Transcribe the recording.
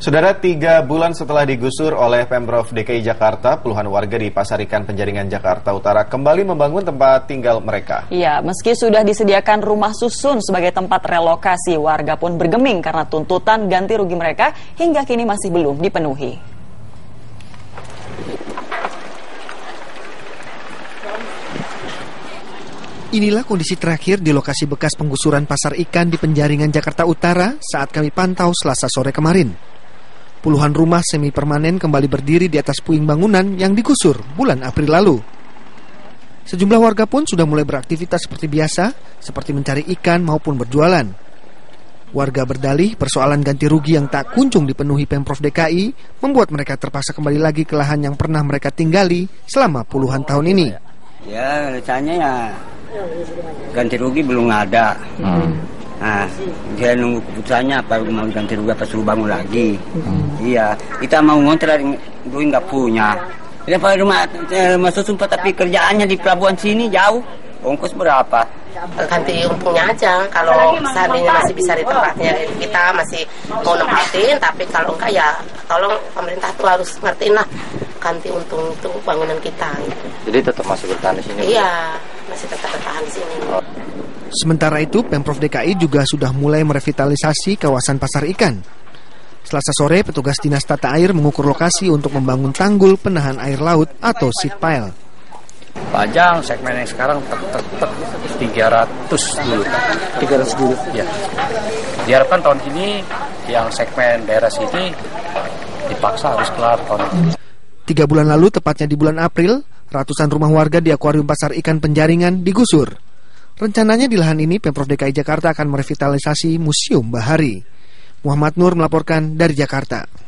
Saudara, 3 bulan setelah digusur oleh Pemprov DKI Jakarta, puluhan warga di Pasar Ikan Penjaringan Jakarta Utara kembali membangun tempat tinggal mereka. Ya, meski sudah disediakan rumah susun sebagai tempat relokasi, warga pun bergeming karena tuntutan ganti rugi mereka hingga kini masih belum dipenuhi. Inilah kondisi terakhir di lokasi bekas penggusuran pasar ikan di Penjaringan Jakarta Utara saat kami pantau Selasa sore kemarin. Puluhan rumah semi permanen kembali berdiri di atas puing bangunan yang digusur bulan April lalu. Sejumlah warga pun sudah mulai beraktivitas seperti biasa, seperti mencari ikan maupun berjualan. Warga berdalih persoalan ganti rugi yang tak kunjung dipenuhi Pemprov DKI membuat mereka terpaksa kembali lagi ke lahan yang pernah mereka tinggali selama puluhan tahun ini. Ya, rencananya ya ganti rugi belum ada. Nah, dia nunggu keputusannya apa mau ganti rugi apa suruh bangun lagi. Iya, kita mau ngontrak duit nggak punya. Dia pakai rumah susun tapi kerjaannya di pelabuhan sini jauh. Ongkos berapa? Ganti untungnya aja. Kalau seandainya masih bisa di tempatnya kita masih mau nempatin, tapi kalau enggak ya tolong pemerintah tuh harus ngertiin lah ganti untung itu bangunan kita. Gitu. Jadi tetap masih bertahan di sini? Iya, masih tetap bertahan di sini. Sementara itu, Pemprov DKI juga sudah mulai merevitalisasi kawasan pasar ikan. Selasa sore, petugas Dinas Tata Air mengukur lokasi untuk membangun tanggul penahan air laut atau seat pile. Panjang segmen yang sekarang tetap 300 dulu. 300 dulu? Ya. Diharapkan tahun ini yang segmen daerah sini dipaksa harus kelar tahun ini. 3 bulan lalu, tepatnya di bulan April, ratusan rumah warga di akuarium Pasar Ikan Penjaringan digusur. Rencananya di lahan ini Pemprov DKI Jakarta akan merevitalisasi Museum Bahari. Muhammad Nur melaporkan dari Jakarta.